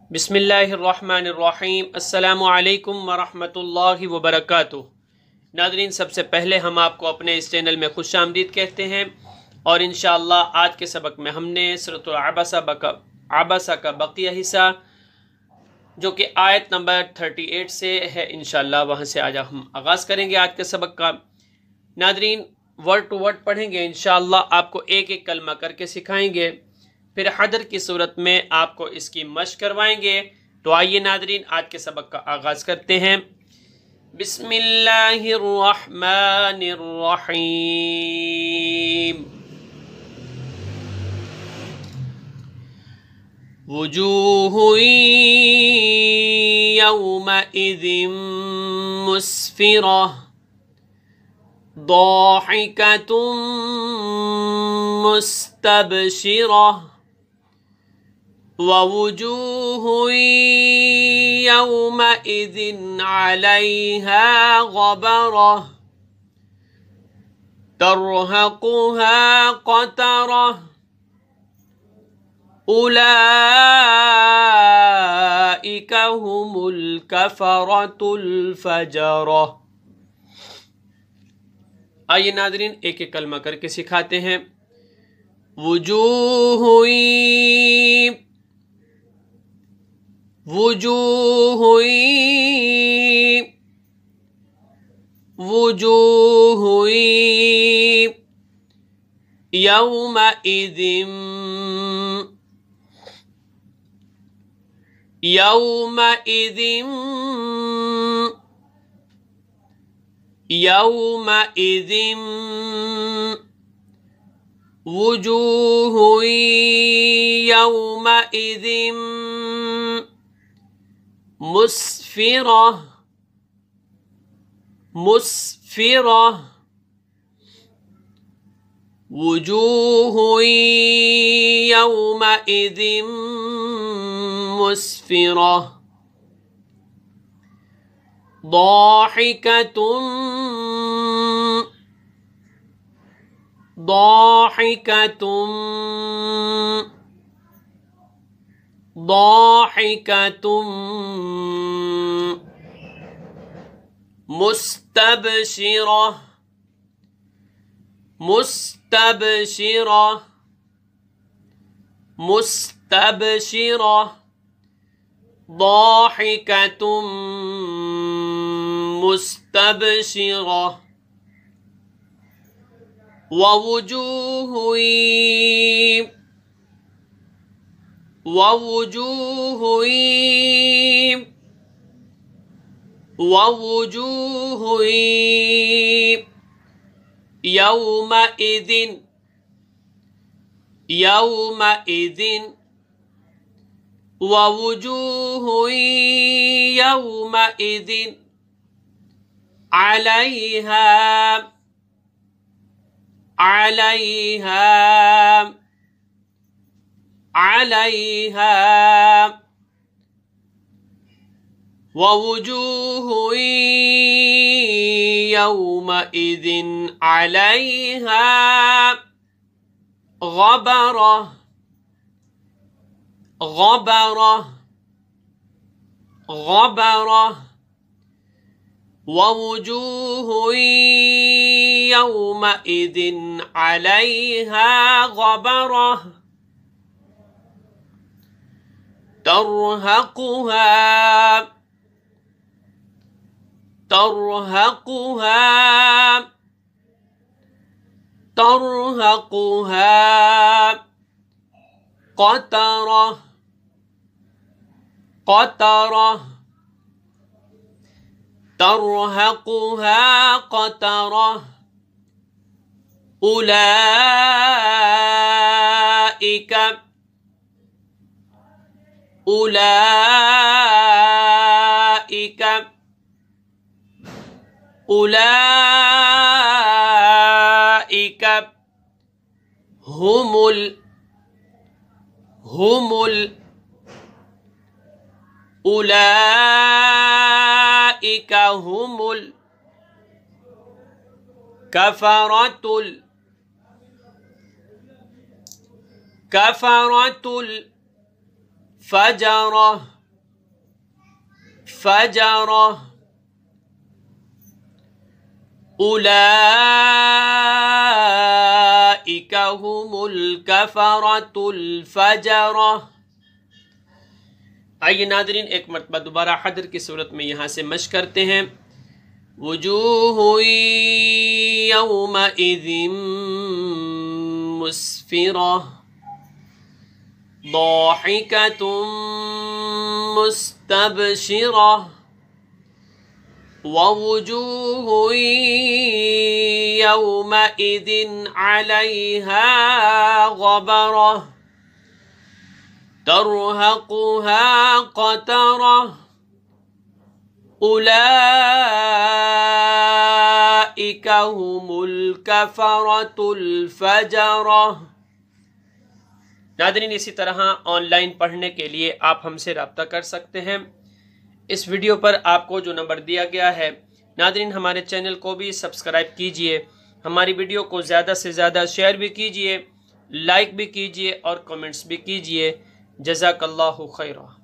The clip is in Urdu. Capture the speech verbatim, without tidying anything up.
بسم اللہ الرحمن الرحیم۔ السلام علیکم ورحمۃ اللہ وبرکاتہ۔ ناظرین، سب سے پہلے ہم آپ کو اپنے اس چینل میں خوش آمدید کہتے ہیں، اور انشاءاللہ آج کے سبق میں ہم نے سورۃ ال عبسہ کا بقیہ حصہ جو کہ آیت نمبر اڑتیس سے ہے، انشاءاللہ وہاں سے آج ہم آغاز کریں گے آج کے سبق کا۔ ناظرین، ورڈ ٹو ورڈ پڑھیں گے، انشاءاللہ آپ کو ایک ایک کلمہ کر کے سکھائیں گے، پھر حدر کی صورت میں آپ کو اس کی مشق کروائیں گے۔ تو آئیے ناظرین آج کے سبق کا آغاز کرتے ہیں۔ بسم اللہ الرحمن الرحیم۔ وجوہ یومئذ مسفرہ ضاحکۃ مستبشرہ ووجوہ یومئذ علیہا غبرہ ترہقہا قترہ اولئک ہم الکفرۃ الفجرہ۔ آئیے ناظرین ایک ایک کلمہ کر کے سکھاتے ہیں۔ وجوہ وجوہ وجوہ یومئذ یومئذ یومئذ وجوہ یومئذ مسفرہ مسفرہ وجوہ یومئذ مسفرہ ضاحکۃ ضاحکۃ ضاحکۃ مستبشرہ مستبشرہ مستبشرہ ضاحکۃ مستبشرہ ووجوہ ووجوہ ووجوہ یومئذ یومئذ ووجوہ یومئذ علیہا علیہا علیہا ووجوہ یومئذ علیہا غبرہ غبرہ غبرہ ووجوہ یومئذ علیہا غبرہ ترہقہا ترہقہا ترہقہا قترہ قترہ ترہقہا قترہ اولئک اولئک اولئک ہم ال ہم ال اولئک ہم الکفرۃ کفرت الفجر फजरा उलाइका हुमुल कफरतुल फजरा। आइए नाज़रीन एक मरतबा दोबारा हदर की सूरत में यहाँ से मश्क करते हैं। वजूहु यौमइज़िन मुस्फिरा ضاحكة مستبشرة ووجوه يومئذ عليها غبرة ترهقها قترة أولئك هم الكفرة الفجرة۔ ناظرین اسی طرح آن لائن پڑھنے کے لیے آپ ہم سے رابطہ کر سکتے ہیں۔ اس ویڈیو پر آپ کو جو نمبر دیا گیا ہے، ناظرین ہمارے چینل کو بھی سبسکرائب کیجئے، ہماری ویڈیو کو زیادہ سے زیادہ شیئر بھی کیجئے، لائک بھی کیجئے اور کمنٹس بھی کیجئے۔ جزاک اللہ خیرہ۔